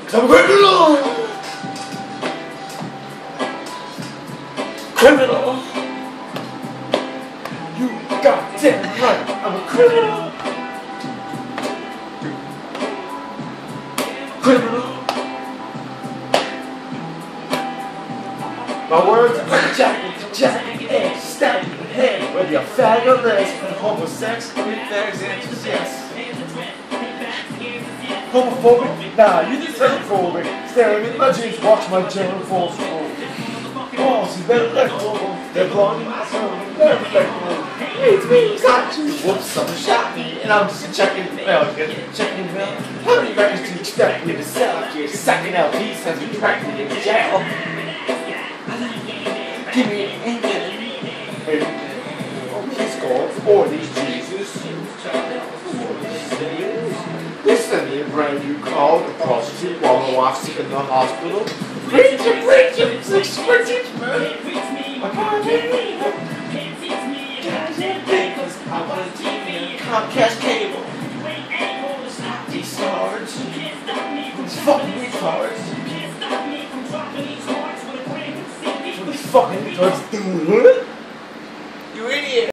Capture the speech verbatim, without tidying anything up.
'Cause I'm a criminal! Criminal! You goddamn right, I'm a criminal! Criminal! My words are like jacket to jacket, edge, stab you in the head. Whether you're fag or lesbian, homosex, fags, answers yes. Homophobic? Nah, you just xenophobic. Staring at my jeans, watch my G N F O S roll. Balls, you better let go. They're blowing in my soul, never let go. Hey, it's me, got you. Whoops, someone shot me, and I'm just checking the mail. Checking the mail. How many records do you expect me to sell after your second L P since we tracked me in jail? Give me an engine. He's gone for these Jesus. This is a new brand new call to prostitute while my wife's sick in the hospital. Preach it, preach it, six preach man. I can't do it. I want a T V, Comcast cable. These cards. These fucking retards. These fucking retards.